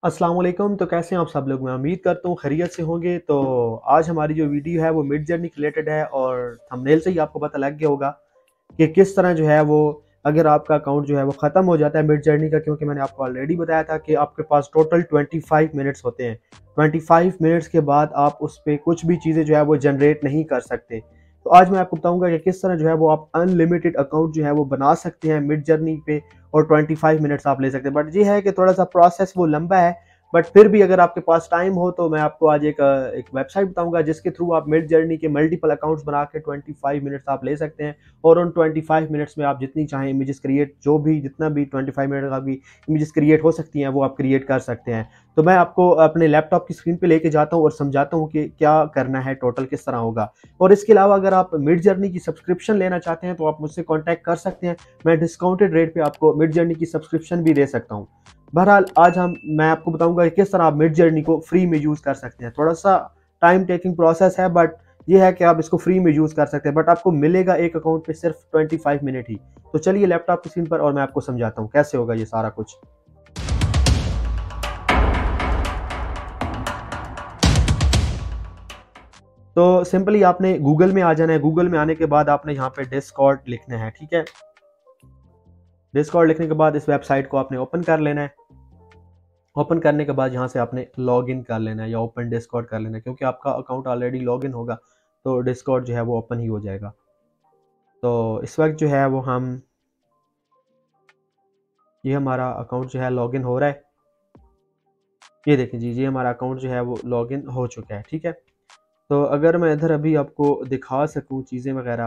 अस्सलाम वालेकुम। तो कैसे हैं आप सब लोग? मैं उम्मीद करता हूँ खैरियत से होंगे। तो आज हमारी जो वीडियो है वो मिड जर्नी के रिलेटेड है और थंबनेल से ही आपको पता लग गया होगा कि किस तरह जो है वो अगर आपका अकाउंट जो है वो ख़त्म हो जाता है मिड जर्नी का, क्योंकि मैंने आपको ऑलरेडी बताया था कि आपके पास टोटल 25 मिनट्स होते हैं। 25 मिनट्स के बाद आप उस पे कुछ भी चीज़ें जो है वो जनरेट नहीं कर सकते। तो आज मैं आपको बताऊंगा कि किस तरह जो है वो आप अनलिमिटेड अकाउंट जो है वो बना सकते हैं मिड जर्नी पे और 25 मिनट्स आप ले सकते हैं। बट ये है कि थोड़ा सा प्रोसेस वो लंबा है, बट फिर भी अगर आपके पास टाइम हो तो मैं आपको आज एक वेबसाइट बताऊंगा जिसके थ्रू आप मिड जर्नी के मल्टीपल अकाउंट्स बना के 25 मिनट्स आप ले सकते हैं और उन 25 मिनट्स में आप जितनी चाहें इमेजेस क्रिएट, जो भी जितना भी 25 मिनट का भी इमेजेस क्रिएट हो सकती हैं वो आप क्रिएट कर सकते हैं। तो मैं आपको अपने लैपटॉप की स्क्रीन पे लेके जाता हूँ और समझाता हूँ कि क्या करना है, टोटल किस तरह होगा। और इसके अलावा अगर आप मिड जर्नी की सब्सक्रिप्शन लेना चाहते हैं तो आप मुझसे कॉन्टैक्ट कर सकते हैं। मैं डिस्काउंटेड रेट पे आपको मिड जर्नी की सब्सक्रिप्शन भी दे सकता हूँ। बहरहाल आज मैं आपको बताऊंगा कि किस तरह आप मिड जर्नी को फ्री में यूज़ कर सकते हैं। थोड़ा सा टाइम टेकिंग प्रोसेस है, बट ये है कि आप इसको फ्री में यूज़ कर सकते हैं, बट आपको मिलेगा एक अकाउंट पे सिर्फ 25 मिनट ही। तो चलिए लैपटॉप की स्क्रीन पर और मैं आपको समझाता हूँ कैसे होगा ये सारा कुछ। तो सिंपली आपने गूगल में आ जाना है। गूगल में आने के बाद आपने यहाँ पे डिस्कॉर्ड लिखना है, ठीक है। डिस्कॉर्ड लिखने के बाद इस वेबसाइट को आपने ओपन कर लेना है। ओपन करने के बाद यहाँ से आपने लॉग इन कर लेना है या ओपन डिस्कॉर्ड कर लेना है, क्योंकि आपका अकाउंट ऑलरेडी लॉग इन होगा तो डिस्कॉर्ड जो है वो ओपन ही हो जाएगा। तो इस वक्त जो है वो ये हमारा अकाउंट जो है लॉग इन हो रहा है। ये देखें जी, ये हमारा अकाउंट जो है वो लॉग इन हो चुका है, ठीक है। तो अगर मैं इधर अभी आपको दिखा सकूँ चीज़ें वगैरह,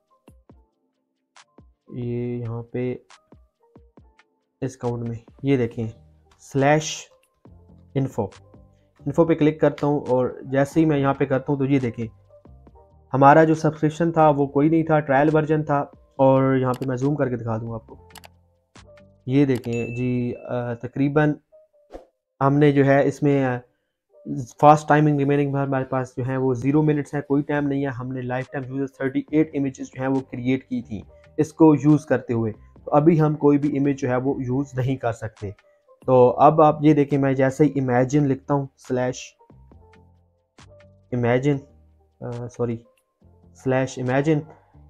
ये यहाँ पे इस अकाउंट में ये देखें स्लैश इन्फो इन्फो पे क्लिक करता हूँ और जैसे ही मैं यहाँ पे करता हूँ तो ये देखें हमारा जो सब्सक्रिप्शन था वो कोई नहीं था, ट्रायल वर्जन था। और यहाँ पे मैं जूम करके दिखा दूँगा आपको। ये देखें जी, तकरीबन हमने जो है इसमें फास्ट टाइमिंग रिमेनिंग हमारे पास जो है वो 0 मिनट्स है, कोई टाइम नहीं है। हमने लाइफ टाइम यूजर 38 इमेजेस जो है वो क्रिएट की थी इसको यूज़ करते हुए। तो अभी हम कोई भी इमेज जो है वो यूज़ नहीं कर सकते। तो अब आप ये देखें, मैं जैसे ही इमेजिन लिखता हूँ slash imagine sorry slash imagine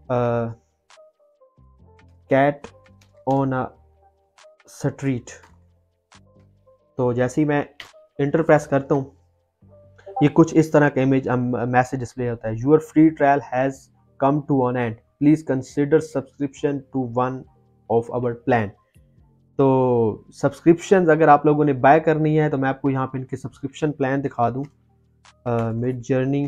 cat on a street, तो जैसे ही मैं इंटर प्रेस करता हूँ ये कुछ इस तरह का इमेज मैसेज डिस्प्ले होता है। Your free trial has come to on end, please consider subscription to one of our plan. तो सब्सक्रिप्शन अगर आप लोगों ने बाय करनी है तो मैं आपको यहाँ पे इनके सब्सक्रिप्शन प्लान दिखा दूँ। मिड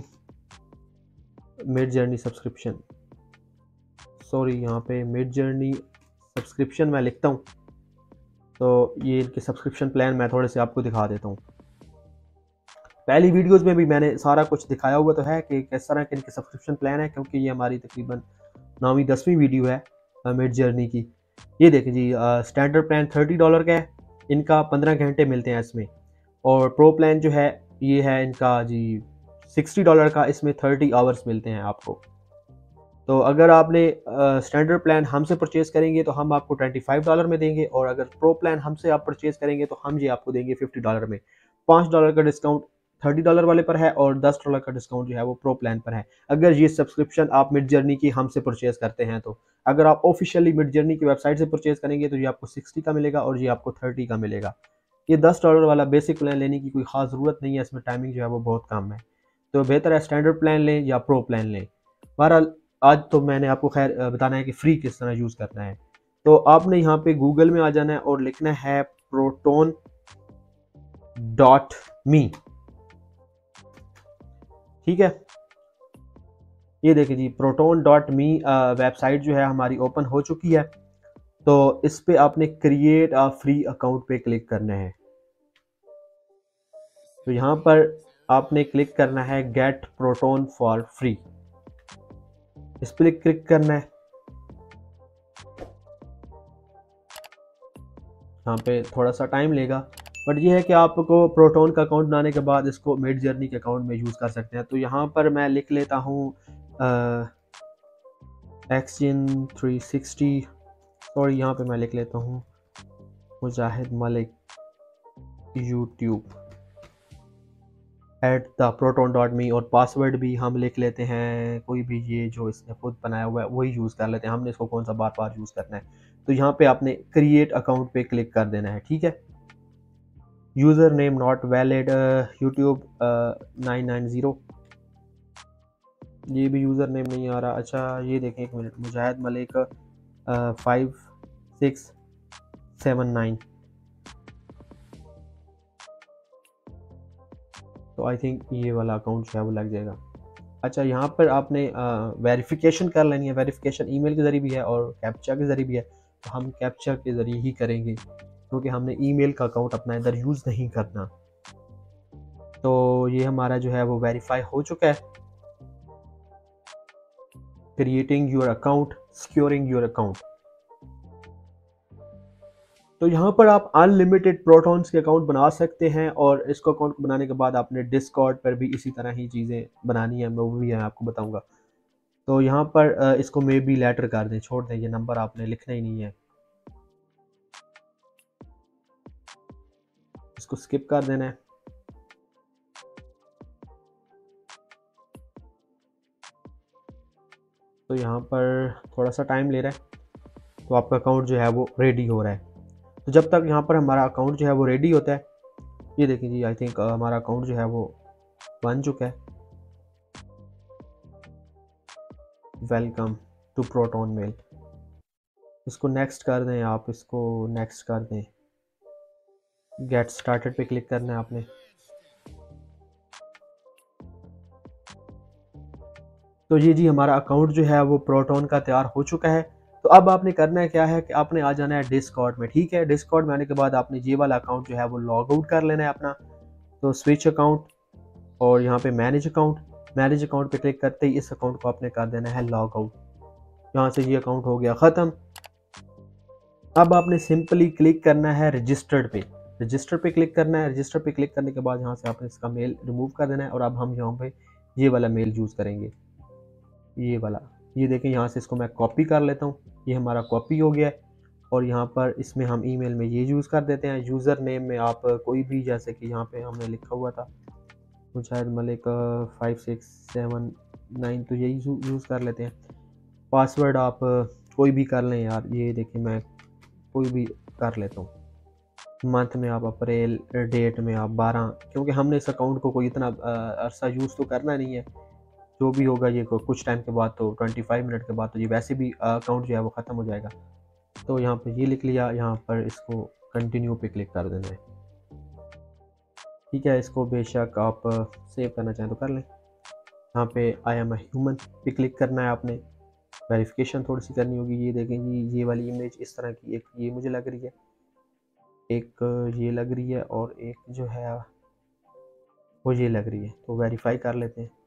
जर्नी सब्सक्रिप्शन, सॉरी यहाँ पे मिड जर्नी सब्सक्रिप्शन मैं लिखता हूँ तो ये इनके सब्सक्रिप्शन प्लान मैं थोड़े से आपको दिखा देता हूँ। पहली वीडियोस में भी मैंने सारा कुछ दिखाया हुआ तो है कि किस तरह के इनके सब्सक्रिप्शन प्लान है, क्योंकि ये हमारी तकरीबन 9वीं 10वीं वीडियो है मिड जर्नी की। ये देखें जी, स्टैंडर्ड प्लान $30 का है, इनका 15 घंटे मिलते हैं इसमें। और प्रो प्लान जो है ये है इनका जी $60 का, इसमें 30 आवर्स मिलते हैं आपको। तो अगर आपने स्टैंडर्ड प्लान हमसे परचेज करेंगे तो हम आपको $25 में देंगे, और अगर प्रो प्लान हमसे आप परचेज करेंगे तो हम ये आपको देंगे $50 में। $5 का डिस्काउंट $30 वाले पर है और $10 का डिस्काउंट जो है वो प्रो प्लान पर है, अगर ये सब्सक्रिप्शन आप मिड जर्नी की हमसे परचेज करते हैं। तो अगर आप ऑफिशियली मिड जर्नी की वेबसाइट से परचेज करेंगे तो ये आपको 60 का मिलेगा और ये आपको 30 का मिलेगा। ये $10 वाला बेसिक प्लान लेने की कोई खास ज़रूरत नहीं है, इसमें टाइमिंग जो है वो बहुत कम है। तो बेहतर है स्टैंडर्ड प्लान लें या प्रो प्लान लें। बहरहाल आज तो मैंने आपको खैर बताना है कि फ्री किस तरह यूज़ करना है। तो आपने यहाँ पे गूगल में आ जाना है और लिखना है proton.me, ठीक है। ये देखिए जी, proton.me वेबसाइट जो है हमारी ओपन हो चुकी है। तो इस पे आपने क्रिएट अ फ्री अकाउंट पे क्लिक करना है। तो यहाँ पर आपने क्लिक करना है गेट प्रोटोन फॉर फ्री, इस पर क्लिक करना है। यहाँ पे थोड़ा सा टाइम लेगा, बट ये है कि आपको प्रोटोन का अकाउंट बनाने के बाद इसको मिड जर्नी के अकाउंट में यूज़ कर सकते हैं। तो यहाँ पर मैं लिख लेता हूँ एक्सजिन 360, और यहाँ पे मैं लिख लेता हूँ मुजाहिद मलिक YouTube @proton.me, और पासवर्ड भी हम लिख लेते हैं कोई भी, ये जो इसने खुद बनाया हुआ है वही यूज़ कर लेते हैं, हमने इसको कौन सा बार बार यूज़ करना है। तो यहाँ पे आपने क्रिएट अकाउंट पे क्लिक कर देना है, ठीक है। User name not valid, YouTube 990, ये भी यूज़र नेम नहीं आ रहा। अच्छा ये देखें, एक मिनट, मुजाहिद मलिक 5679, तो आई थिंक ये वाला अकाउंट जो है वो लग जाएगा। अच्छा यहाँ पर आपने वेरिफिकेशन कर लेनी है, वेरिफिकेशन ईमेल के ज़रिए भी है और कैप्चा के ज़रिए भी है, तो हम कैप्चा के ज़रिए ही करेंगे क्योंकि हमने ईमेल का अकाउंट अपना इधर यूज़ नहीं करना। तो ये हमारा जो है वो वेरीफाई हो चुका है। Creating your account, securing your account. तो यहाँ पर आप अनलिमिटेड प्रोटॉन्स के अकाउंट बना सकते हैं, और इसको अकाउंट बनाने के बाद आपने डिस्कॉर्ड पर भी इसी तरह ही चीज़ें बनानी है, मैं वो भी आपको बताऊंगा। तो यहाँ पर इसको मे बी लेटर कर दें, छोड़ दें, ये नंबर आपने लिखना ही नहीं है, इसको स्किप कर देना है। तो यहाँ पर थोड़ा सा टाइम ले रहा है, तो आपका अकाउंट जो है वो रेडी हो रहा है। तो जब तक यहाँ पर हमारा अकाउंट जो है वो रेडी होता है, ये देखिए जी, आई थिंक हमारा अकाउंट जो है वो बन चुका है। वेलकम टू प्रोटॉन मेल, इसको नेक्स्ट कर दें, आप इसको नेक्स्ट कर दें। गेट स्टार्टेड पे क्लिक करना है आपने। तो ये जी हमारा अकाउंट जो है वो प्रोटॉन का तैयार हो चुका है। तो अब आपने करना है क्या है कि आपने आ जाना है डिस्कॉर्ड में, ठीक है। डिस्कॉर्ड में आने के बाद आपने ये वाला अकाउंट जो है वो लॉग आउट कर लेना है अपना। तो स्विच अकाउंट, और यहाँ पे मैनेज अकाउंट, मैनेज अकाउंट पे क्लिक करते ही इस अकाउंट को आपने कर देना है लॉग आउट। यहाँ से ये अकाउंट हो गया ख़त्म। अब आपने सिंपली क्लिक करना है रजिस्टर्ड पे, रजिस्टर पे क्लिक करना है। रजिस्टर पे क्लिक करने के बाद यहाँ से आपने इसका मेल रिमूव कर देना है, और अब हम यहाँ पे ये वाला मेल यूज़ करेंगे, ये वाला। ये देखें, यहाँ से इसको मैं कॉपी कर लेता हूँ, ये हमारा कॉपी हो गया है। और यहाँ पर इसमें हम ईमेल में ये यूज़ कर देते हैं। यूज़र नेम में आप कोई भी, जैसे कि यहाँ पे हमने लिखा हुआ था मुजाहिद मलिक 5679, तो यही यूज़ कर लेते हैं। पासवर्ड आप कोई भी कर लें यार, ये देखिए मैं कोई भी कर लेता हूँ। मंथ में आप अप्रैल, डेट में आप 12, क्योंकि हमने इस अकाउंट को कोई इतना अरसा यूज़ तो करना नहीं है। जो भी होगा ये कुछ टाइम के बाद, तो 25 मिनट के बाद तो ये वैसे भी अकाउंट जो है वो ख़त्म हो जाएगा। तो यहाँ पर ये लिख लिया, यहाँ पर इसको कंटिन्यू पे क्लिक कर देना है, ठीक है। इसको बेशक आप सेव करना चाहें तो कर लें। यहाँ पे आई एम अ ह्यूमन पे क्लिक करना है आपने। वेरिफिकेशन थोड़ी सी करनी होगी। ये देखें जी, ये वाली इमेज इस तरह की, एक ये मुझे लग रही है, एक ये लग रही है, और एक जो है वो ये लग रही है। तो वेरीफाई कर लेते हैं।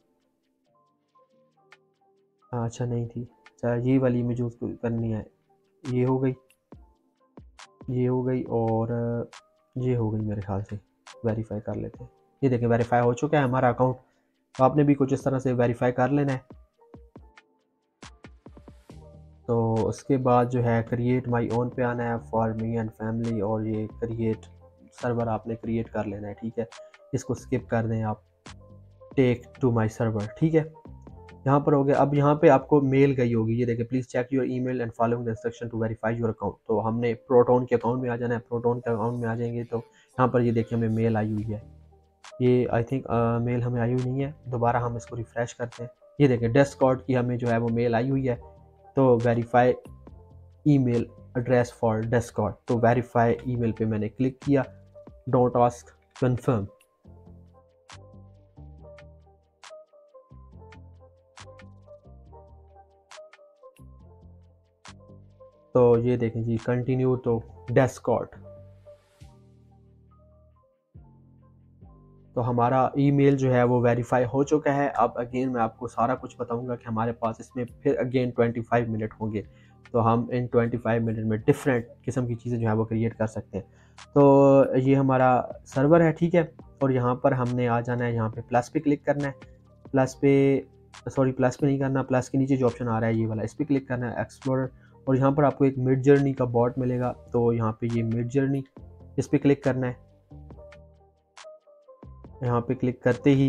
अच्छा नहीं थी, अच्छा ये वाली इमेज उसको करनी है। ये हो गई, ये हो गई, और ये हो गई मेरे ख्याल से। वेरीफाई कर लेते हैं। ये देखें वेरीफाई हो चुका है हमारा अकाउंट। तो आपने भी कुछ इस तरह से वेरीफाई कर लेना है। तो उसके बाद जो है क्रिएट माई ओन पे आना है, फॉर मी एंड फैमिली, और ये क्रिएट सर्वर आपने क्रिएट कर लेना है, ठीक है। इसको स्किप कर दें आप, टेक टू माई सर्वर, ठीक है। यहाँ पर हो गया। अब यहाँ पे आपको मेल गई होगी, ये देखिए, please check your email and following the instruction to verify your account. तो हमने प्रोटॉन के अकाउंट में आ जाना है। प्रोटॉन के अकाउंट में आ जाएंगे तो यहाँ पर ये देखिए हमें मेल आई हुई है। ये आई थिंक मेल हमें आई हुई नहीं है। दोबारा हम इसको रिफ़्रेश करते हैं। ये देखें डिस्कॉर्ड की हमें जो है वो मेल आई हुई है। तो verify email address for Discord, तो वेरीफाई ईमेल पे मैंने क्लिक किया। Don't ask, confirm. तो ये देखें जी, कंटिन्यू तो डिस्कॉर्ड। तो हमारा ईमेल जो है वो वेरीफाई हो चुका है। अब अगेन मैं आपको सारा कुछ बताऊंगा कि हमारे पास इसमें फिर अगेन 25 मिनट होंगे। तो हम इन 25 मिनट में डिफरेंट किस्म की चीज़ें जो है वो क्रिएट कर सकते हैं। तो ये हमारा सर्वर है, ठीक है। और यहाँ पर हमने आ जाना है, यहाँ पे प्लस पे क्लिक करना है। प्लस पे, सॉरी प्लस पे नहीं करना, प्लस के नीचे जो ऑप्शन आ रहा है ये वाला, इस पर क्लिक करना है, एक्सप्लोरर। और यहाँ पर आपको एक मिड जर्नी का बॉट मिलेगा। तो यहाँ पे ये मिड जर्नी, इस पर क्लिक करना है। यहाँ पे क्लिक करते ही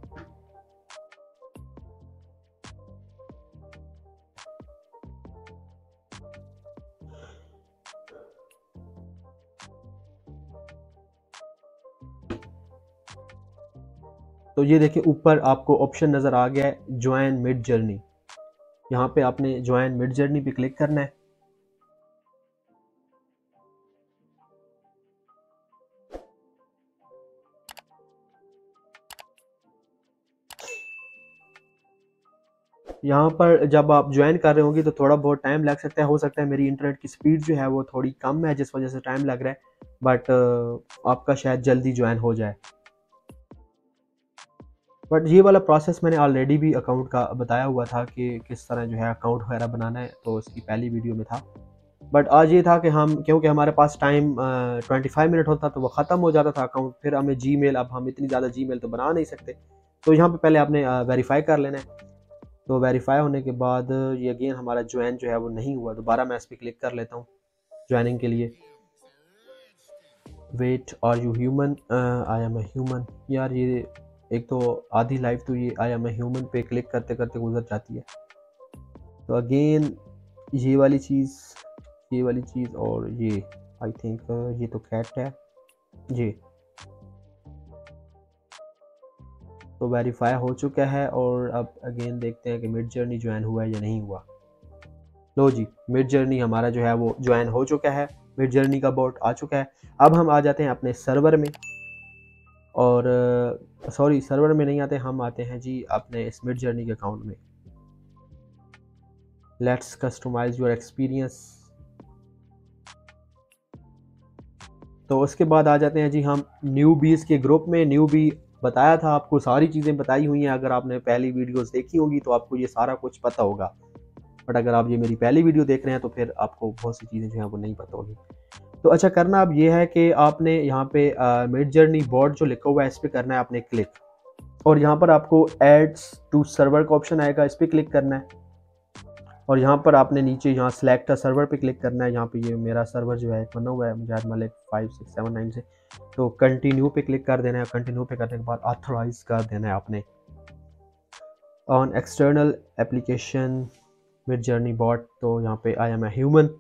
तो ये देखिए ऊपर आपको ऑप्शन नज़र आ गया है ज्वाइन मिड जर्नी। यहाँ पे आपने ज्वाइन मिड जर्नी पे क्लिक करना है। यहाँ पर जब आप ज्वाइन कर रहे होंगे तो थोड़ा बहुत टाइम लग सकता है, हो सकता है मेरी इंटरनेट की स्पीड जो है वो थोड़ी कम है जिस वजह से टाइम लग रहा है, बट आपका शायद जल्दी ज्वाइन हो जाए। बट ये वाला प्रोसेस मैंने ऑलरेडी भी अकाउंट का बताया हुआ था कि किस तरह जो है अकाउंट वगैरह बनाना है, तो उसकी पहली वीडियो में था। बट आज ये था कि हम, क्योंकि हमारे पास टाइम 25 मिनट होता तो वो ख़त्म हो जाता था अकाउंट, फिर हमें जीमेल, अब हम इतनी ज़्यादा जीमेल तो बना नहीं सकते, तो यहाँ पे पहले आपने वेरीफाई कर लेना है। तो वेरीफाई होने के बाद ये अगेन हमारा ज्वाइन जो है वो नहीं हुआ, दोबारा मैं इस पर क्लिक कर लेता हूँ ज्वाइनिंग के लिए। Wait are you human, I am a human. यार ये एक तो आधी लाइफ तो ये आई एम ए ह्यूमन पे क्लिक करते करते गुजर जाती है। तो अगेन ये वाली चीज़ और ये आई थिंक ये तो कैट है ये। तो वेरीफाई हो चुका है और अब अगेन देखते हैं कि मिड जर्नी ज्वाइन हुआ है या नहीं हुआ। लो जी, मिड जर्नी हमारा जो है वो ज्वाइन हो चुका है, मिड जर्नी का बोट आ चुका है। अब हम आ जाते हैं अपने सर्वर में, और सॉरी सर्वर में नहीं आते, हम आते हैं जी अपने इस मिड जर्नी के अकाउंट में। Let's customize your experience. तो उसके बाद आ जाते हैं जी हम न्यूबीज़ के ग्रुप में। न्यूबी बताया था आपको, सारी चीज़ें बताई हुई हैं, अगर आपने पहली वीडियोस देखी होगी तो आपको ये सारा कुछ पता होगा। बट अगर आप ये मेरी पहली वीडियो देख रहे हैं तो फिर आपको बहुत सी चीज़ें जो हैं वो नहीं पता होगी। तो अच्छा, करना अब ये है कि आपने यहाँ पे मिड जर्नी बोर्ड जो लिखा हुआ है इस पर करना है आपने क्लिक, और यहाँ पर आपको एड्स टू सर्वर का ऑप्शन आएगा, इस पर क्लिक करना है। और यहाँ पर आपने नीचे यहाँ सेलेक्ट सर्वर पे क्लिक करना है। यहाँ पे ये मेरा सर्वर जो है बना हुआ है मुजाहिद मलिक 5679 से, तो कंटिन्यू पे क्लिक कर देना है। कंटिन्यू पे करने के बाद ऑथराइज कर देना है आपने on external application Midjourney bot. तो यहाँ पे आई एम ए ह्यूमन,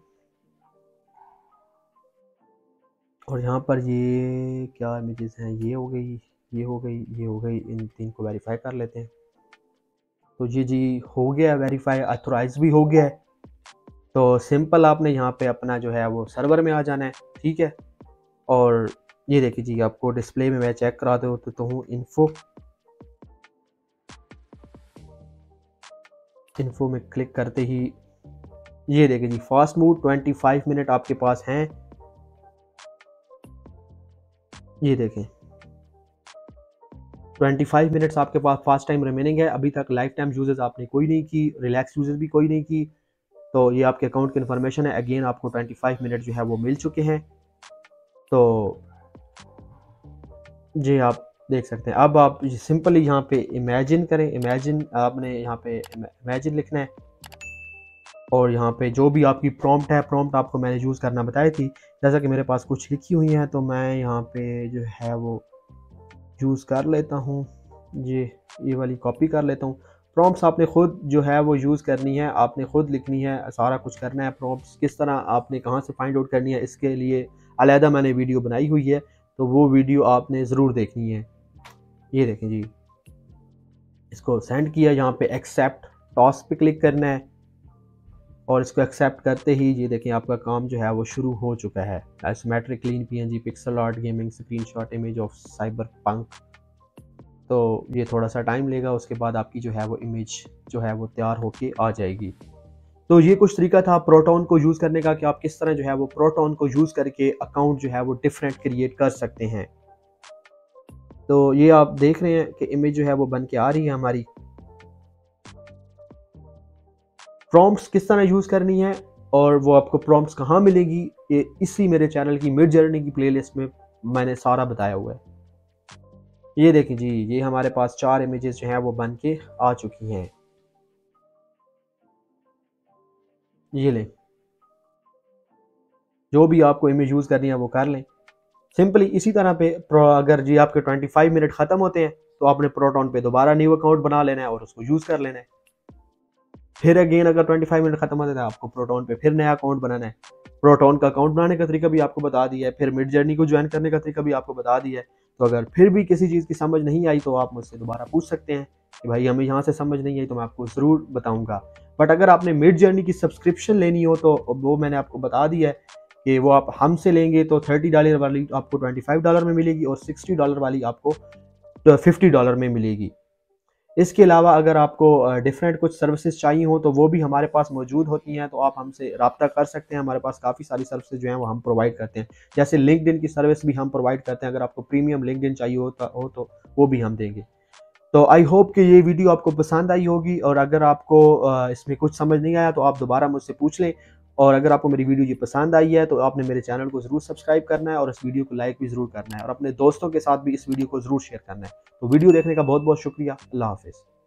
और यहाँ पर ये क्या इमेजेस हैं, ये हो गई, ये हो गई, ये हो गई, इन तीन को वेरीफाई कर लेते हैं। तो ये जी हो गया वेरीफाई, ऑथराइज भी हो गया है। तो सिंपल आपने यहाँ पे अपना जो है वो सर्वर में आ जाना है, ठीक है। और ये देखिए जी, आपको डिस्प्ले में मैं चेक करा देता तो हूँ इन्फो में क्लिक करते ही ये देखिए जी फास्ट मूड 25 मिनट आपके पास हैं। ये देखें 25 मिनट्स आपके पास फास्ट टाइम रिमेनिंग है। अभी तक लाइफ टाइम यूजेस आपने कोई नहीं की, रिलैक्स यूजेस भी कोई नहीं की। तो ये आपके अकाउंट की इन्फॉर्मेशन है। अगेन आपको 25 मिनट जो है वो मिल चुके हैं। तो जी आप देख सकते हैं। अब आप सिंपली यहाँ पे इमेजिन करें, इमेजिन आपने यहाँ पे इमेजिन लिखना है, और यहाँ पे जो भी आपकी प्रॉम्प्ट है, प्रॉम्प्ट आपको मैंने यूज़ करना बताई थी, जैसा कि मेरे पास कुछ लिखी हुई हैं तो मैं यहाँ पे जो है वो यूज़ कर लेता हूँ। ये वाली कॉपी कर लेता हूँ। प्रॉम्प्ट्स आपने ख़ुद जो है वो यूज़ करनी है, आपने ख़ुद लिखनी है, सारा कुछ करना है। प्रॉम्प्ट्स किस तरह आपने कहाँ से फाइंड आउट करनी है, इसके लिए अलहदा मैंने वीडियो बनाई हुई है, तो वो वीडियो आपने ज़रूर देखनी है। ये देखें जी, इसको सेंड किया, यहाँ पे एक्सेप्ट टॉस पे क्लिक करना है, और इसको एक्सेप्ट करते ही ये देखें आपका काम जो है वो शुरू हो चुका है। Isometric clean PNG pixel art gaming screenshot image of cyberpunk. तो ये थोड़ा सा टाइम लेगा, उसके बाद आपकी जो है वो इमेज जो है वो तैयार होके आ जाएगी। तो ये कुछ तरीका था प्रोटॉन को यूज़ करने का कि आप किस तरह जो है वो प्रोटॉन को यूज़ करके अकाउंट जो है वो डिफरेंट क्रिएट कर सकते हैं। तो ये आप देख रहे हैं कि इमेज जो है वो बन के आ रही है हमारी। प्रॉम्प्ट्स किस तरह यूज़ करनी है और वो आपको प्रॉम्प्ट्स कहाँ मिलेगी, ये इसी मेरे चैनल की मिड जर्नी की प्लेलिस्ट में मैंने सारा बताया हुआ है। ये देखें जी, ये हमारे पास 4 इमेजेस जो हैं वो बन के आ चुकी हैं। ये लें, जो भी आपको इमेज यूज़ करनी है वो कर लें। सिंपली इसी तरह पे अगर जी आपके 25 मिनट खत्म होते हैं तो आपने प्रोटॉन पे दोबारा न्यू अकाउंट बना लेना है और उसको यूज कर लेना है। फिर अगेन अगर 25 मिनट खत्म होते हैं आपको प्रोटॉन पे फिर नया अकाउंट बनाना है। प्रोटॉन का अकाउंट बनाने का तरीका भी आपको बता दिया है, फिर मिड जर्नी को ज्वाइन करने का तरीका भी आपको बता दिया है। तो अगर फिर भी किसी चीज़ की समझ नहीं आई तो आप मुझसे दोबारा पूछ सकते हैं कि भाई हमें यहाँ से समझ नहीं आई, तो मैं आपको ज़रूर बताऊँगा। बट अगर आपने मिड जर्नी की सब्सक्रिप्शन लेनी हो तो वो मैंने आपको बता दिया है कि वो आप हमसे लेंगे तो $30 वाली आपको $25 में मिलेगी और $60 वाली आपको $50 में मिलेगी। इसके अलावा अगर आपको डिफरेंट कुछ सर्विसेज चाहिए हो तो वो भी हमारे पास मौजूद होती हैं, तो आप हमसे रब्ता कर सकते हैं। हमारे पास काफ़ी सारी सर्विसेज जो हैं वो हम प्रोवाइड करते हैं, जैसे लिंक्डइन की सर्विस भी हम प्रोवाइड करते हैं। अगर आपको प्रीमियम लिंक्डइन चाहिए हो तो वो भी हम देंगे। तो आई होप कि ये वीडियो आपको पसंद आई होगी, और अगर आपको इसमें कुछ समझ नहीं आया तो आप दोबारा मुझसे पूछ लें। और अगर आपको मेरी वीडियो ये पसंद आई है तो आपने मेरे चैनल को ज़रूर सब्सक्राइब करना है और इस वीडियो को लाइक भी ज़रूर करना है और अपने दोस्तों के साथ भी इस वीडियो को ज़रूर शेयर करना है। तो वीडियो देखने का बहुत बहुत शुक्रिया। अल्लाह हाफिज़।